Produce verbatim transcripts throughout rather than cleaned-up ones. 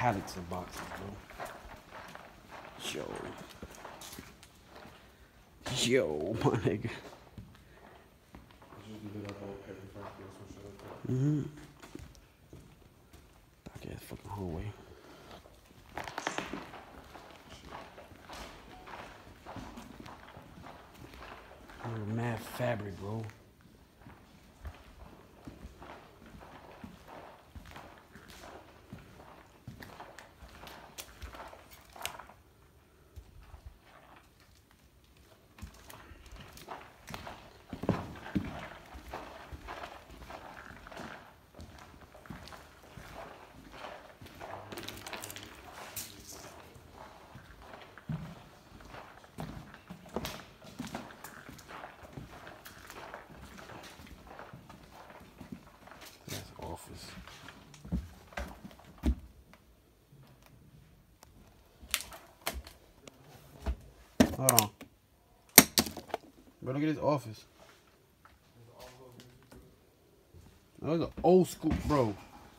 pallets of boxes, bro. Yo. Yo, my nigga. Mm-hmm. Back ass fucking hallway. Mad fabric, bro. Hold on. Bro, look at his office. That was an old school, bro.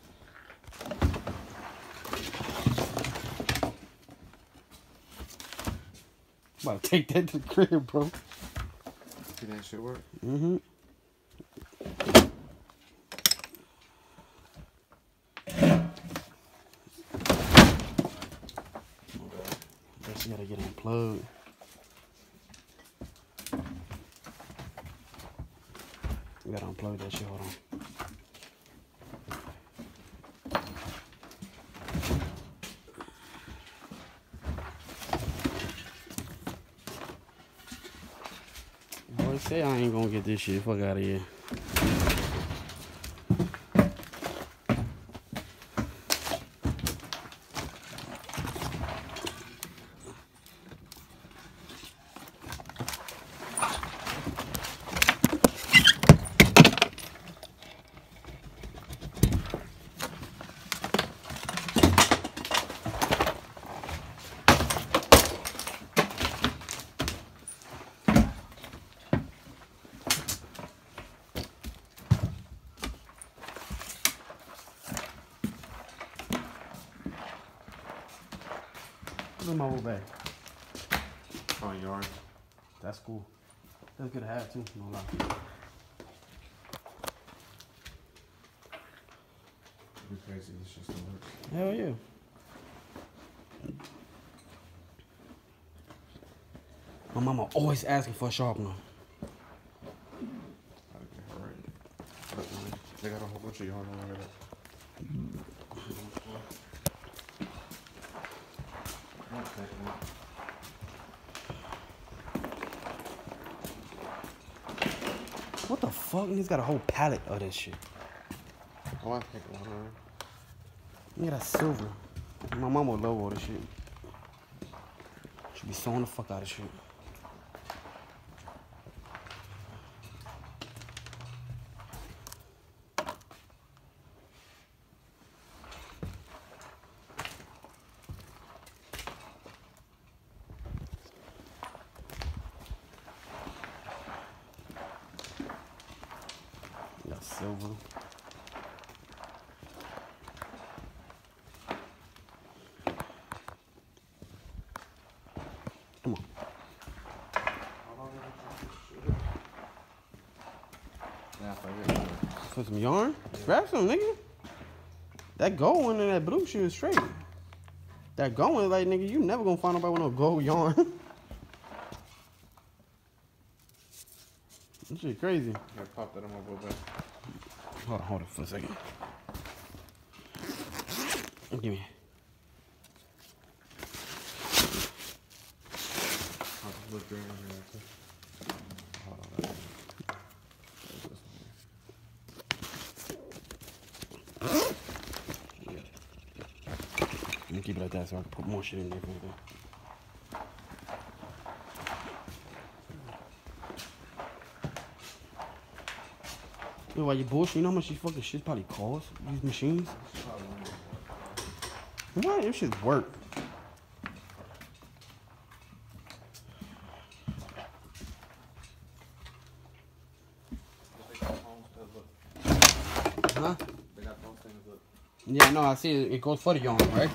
I'm about to take that to the crib, bro. See that shit work? Mm-hmm. Guess you gotta get unplugged. We gotta unplug that shit, hold on. Boy, say I ain't gonna get this shit. Fuck out of here. Where's my whole bag? Front yard. That's cool. That's good to have too, no lie. Be crazy, this shit still works. Hell yeah. My mama always asking for a sharpener. Gotta get her right. But, um, they got a whole bunch of yarn on there. What the fuck? He's got a whole pallet of this shit. Oh, I think one, alright. Look at that silver. My mama would love all this shit. She be sewing the fuck out of shit. Got silver. Come on. Yeah, if I get it. For some yarn? Grab some, nigga. That gold one and that blue shit is straight. That gold one, like, nigga, you never gonna find nobody with no gold yarn. This shit crazy. I popped that on my boat back. Hold on, hold it for a second. Give me. I'll just look green in here. Too. Hold on. That Yeah. Let me keep it like that so I can put more shit in there for you. Yo, while you bullshit, you know how much these fucking shit probably cost? These machines? What? This shit's work. Huh? They got those things up. Yeah, no, I see it. It goes for the yarn, right?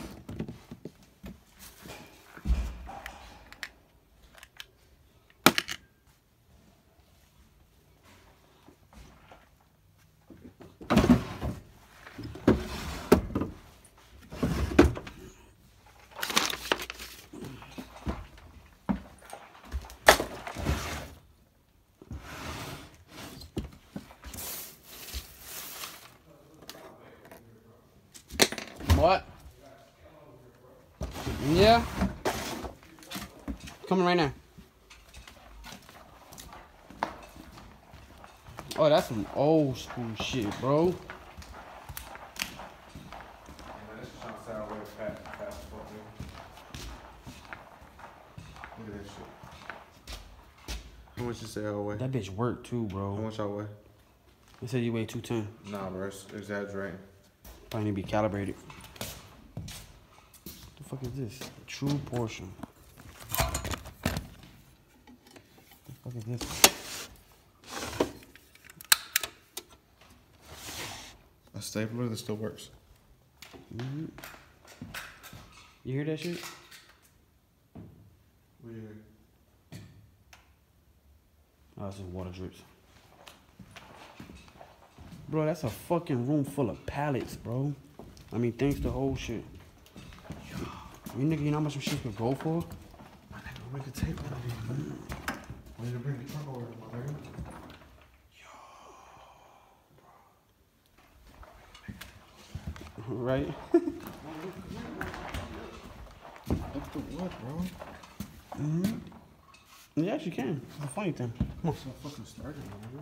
What? Yeah. Coming right now. Oh, that's some old school shit, bro. Man, this trying to sound way fast, fast as fuck, nigga. Look at that shit. How much you say I weigh? That bitch worked too, How bro. much I weigh? They said you weigh two ten. Nah, bro, it's exaggerating. Probably need to be calibrated. What the fuck is this? True portion. What the fuck is this? A stapler that still works. Mm-hmm. You hear that shit? Weird. Oh, it's just water drips. Bro, that's a fucking room full of pallets, bro. I mean, thanks to whole shit. You nigga, you know how much some shit could go for? My nigga, we could take one of these, man. We need to bring the truck over, my nigga. Right? Up the what, bro? Mm-hmm. Yes, you can. It's a funny thing. Come on. So fucking started, man.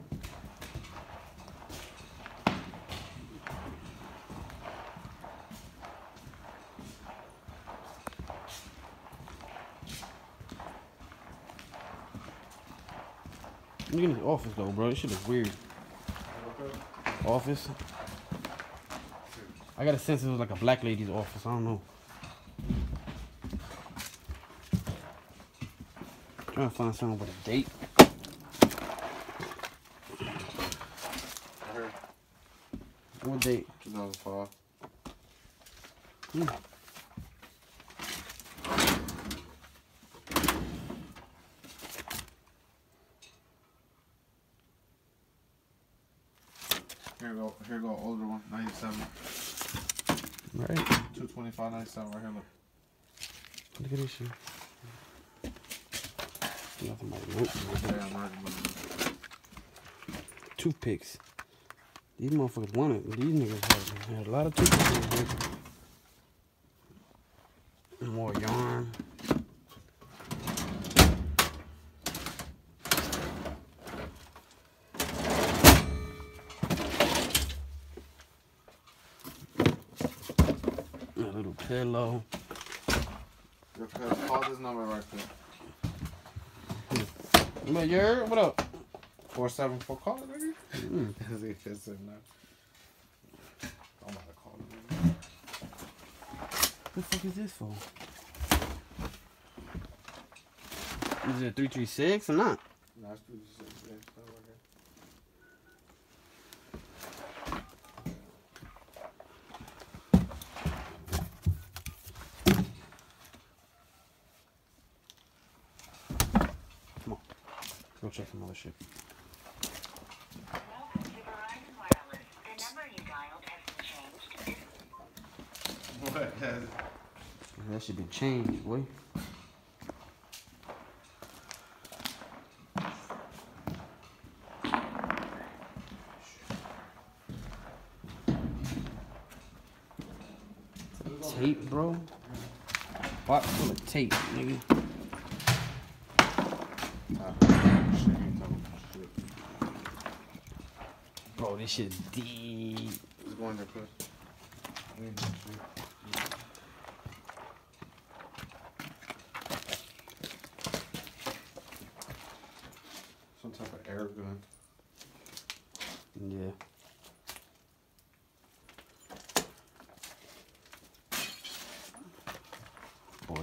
You get in the office though, bro. This shit is weird. Office. I got a sense it was like a black lady's office. I don't know. Trying to find someone with a date. I heard What date? two thousand five. Hmm. Here go, here go, older one, ninety-seven. Right. two twenty-five, ninety-seven, right here, look. Look at this shit. Nothing but nope. Yeah, I'm right. Toothpicks. These motherfuckers wanted. These niggas had, had a lot of toothpicks in here. More yarn. A little pillow. Your cuz, call this number right there. But you heard? What up? four seven four, call it, nigga. Mm. That's it, that's it, man. I'm about to call it, nigga. What the fuck is this for? Is it three three six or not? Nah, it's through the six, yeah, it's not right here. Come on. Go check some other shit. Welcome to Verizon Wireless. The number you dialed has been changed. What? That should be changed, boy. Tape, bro. Box full of tape, nigga. Bro, this shit deep. It's going there, cuz. We need that shit. Some type of air gun. Yeah. Boy.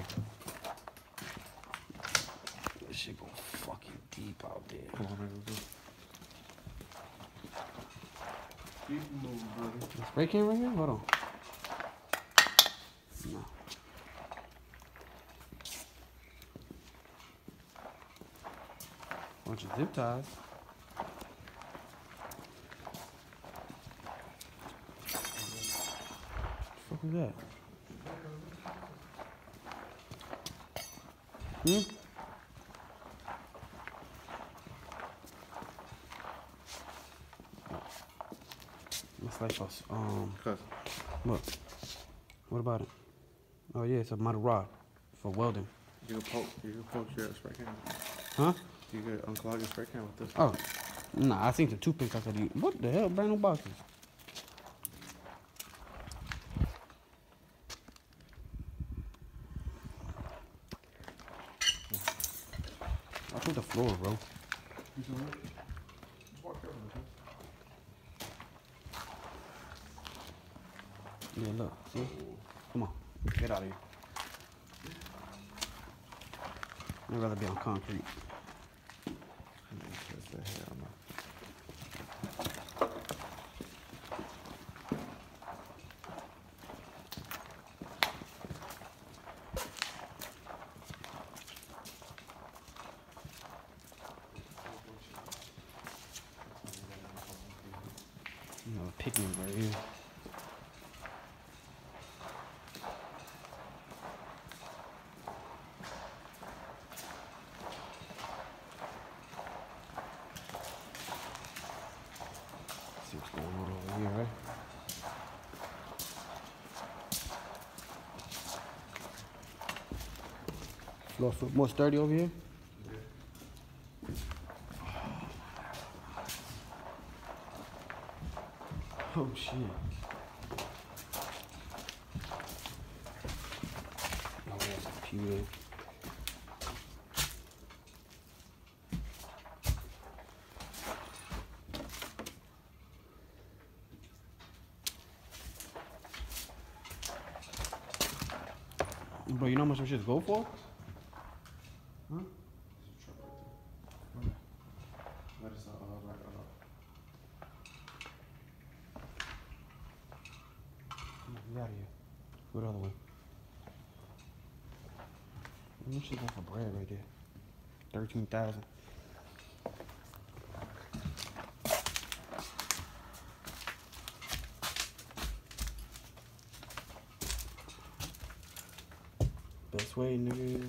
This shit go fucking deep out there. Come on, nigga, go. Keep moving, brother. Spray can right here? Hold on. Bunch of zip ties. What the fuck is that? Hmm? It's like us. Um, Cuz. what? What about it? Oh yeah, it's a metal rod for welding. You can poke, you can poke your spray can. Huh? You can unclog your spray can with this. Oh, nah, I think the toothpicks I could use. What the hell? Brand new boxes. Watch with the floor, bro. Yeah, look. See? Come on. Get out of here. I'd rather be on concrete. That's the hell, man. You know, picnic right here. See what's going on over here, right? Floor foot more sturdy over here. Oh shit. Oh, there's a computer. Bro, you know how much some shit go for? Huh? That is, uh, like, uh, Get out of here. Go the other way. This shit go for bread right there. Thirteen thousand. Best way, nigga.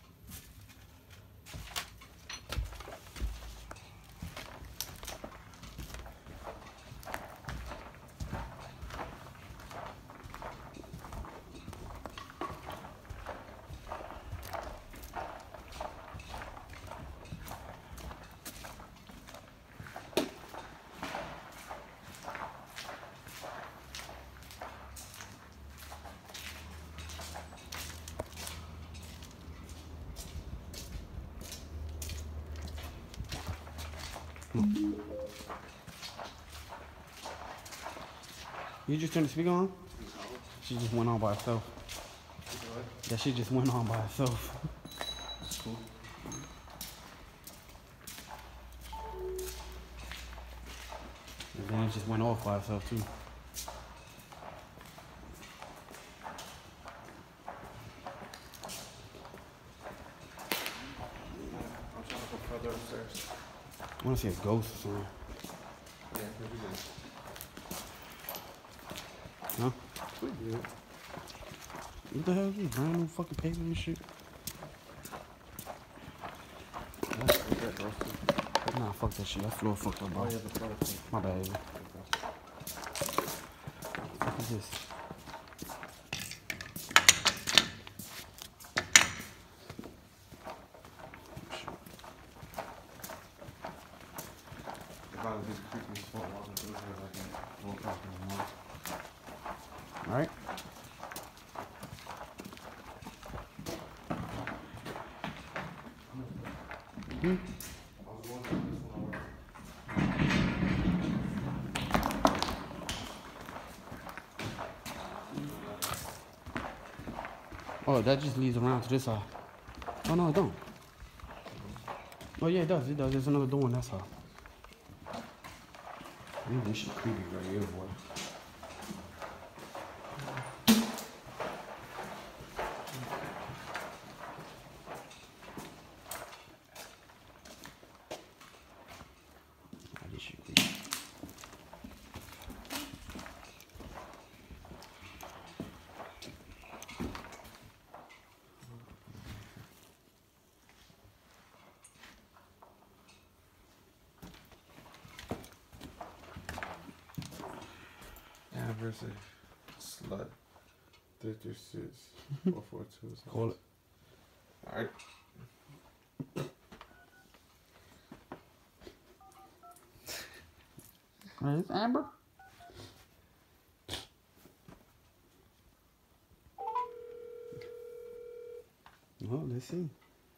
You just turned the speaker on? She just went on by herself. That shit just went on by herself. that's cool. And then it just went off by itself too. I'm trying to go further upstairs. I wanna see a ghost or something. Yeah, maybe good. Huh? We good. What the hell is this? Brand new fucking paper and shit? That's that, bro. Nah, fuck that shit. That floor fucked up, bro. Oh, yeah, the floor is My bad. What the fuck is this? If I was just creepy as fuck walking through here, like, I woke up in the morning. Alright? Hmm? I was wondering if this one over. Oh, that just leads around to this side. Oh, no, it don't. Oh, yeah, it does. It does. There's another door on that side. Man, this shit creepy right here, boy. Jersey. Slut. Three three six four four two. Call it. All right. Right, it's Amber. Well, let's see.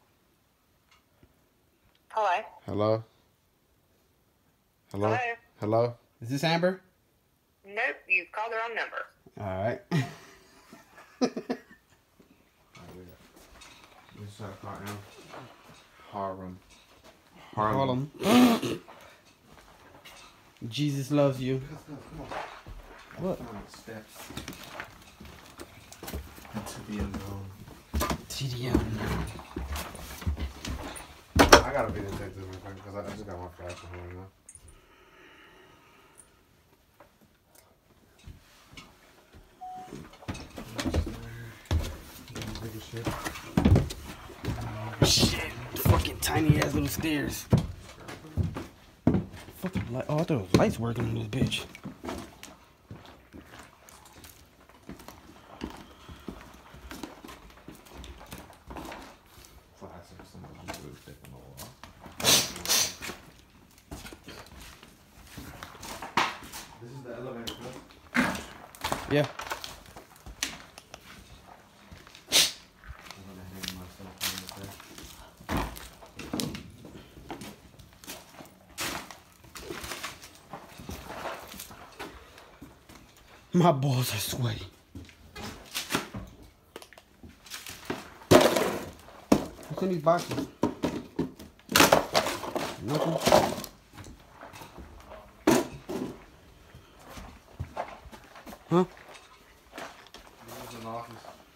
Hello. Hello. Hello. Hello. Hello. Is this Amber? Nope, you've called the wrong number. All right. What's that called now? Harlem. Harlem. Jesus loves you. Let's go, come on. What? Come on, steps. Into the unknown. T D M. I gotta be detective because I just got my flash on right now. Shit. Fucking tiny ass little stairs. Fucking light. Oh, I thought there was lights working on this bitch. This is the elevator, correct? Yeah. I'm gonna hang myself on there. My balls are sweaty. What's in these boxes? Nothing. Huh? This is an office.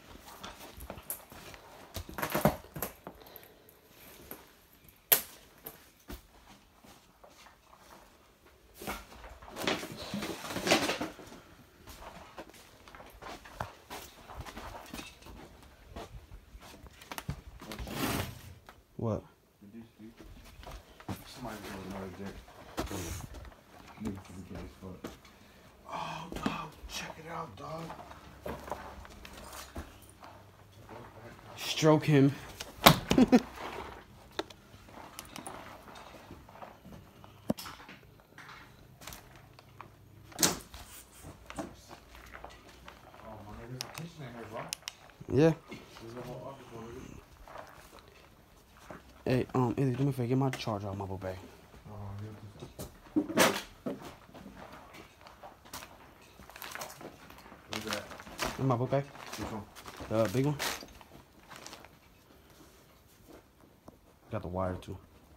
What? Somebody with another dick. Niggas is gay as fuck. Oh, dog. Check it out, dog. Stroke him. Oh, my nigga, there's a kitchen in here, bro. Yeah. There's a whole office over here. Hey, um, Izzy, do me a favor, get my charger out of my book bag. Oh, yeah. What's that? In my book bag? Which one? The big one. Got the wire too.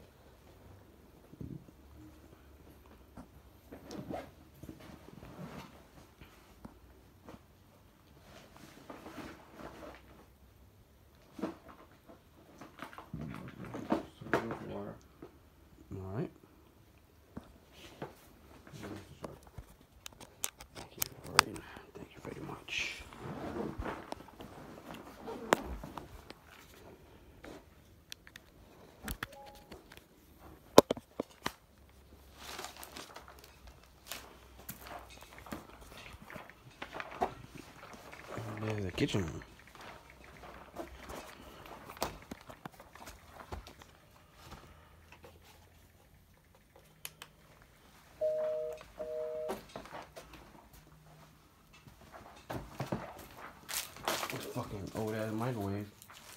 All right. Thank you very, thank you very much. There's the kitchen. Fucking old ass microwave.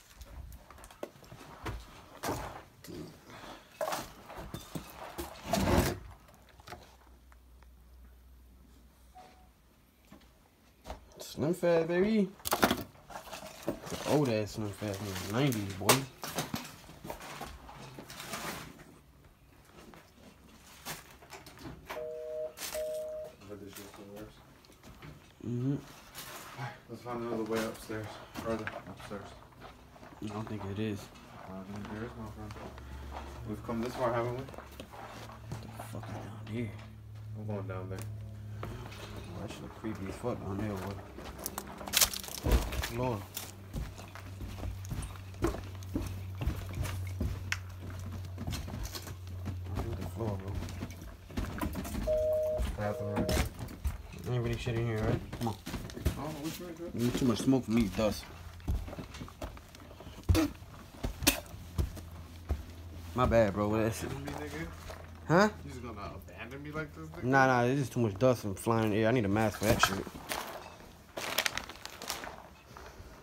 Slim Fast, baby. Old ass Slim Fast in the nineties, boy. Mm-hmm. Let's find another way upstairs. Further upstairs. I don't think it is. I don't think there is, my friend. We've come this far, haven't we? What the fuck is down here? I'm going down there. Oh, that shit look creepy as fuck down there, boy. Oh, Lord. Look at the floor, bro. Bathroom right there. Ain't really shit in here, right? Come on. Oh, which way, bro? You too much smoke for me, dust. My bad, bro. What that shit? Me, nigga? Huh? You just gonna abandon me like this, nigga? Nah, nah. It's just too much dust and flying in the air. I need a mask for that shit.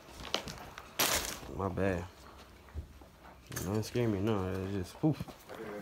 My bad. Don't scare me, no. It's just poof. I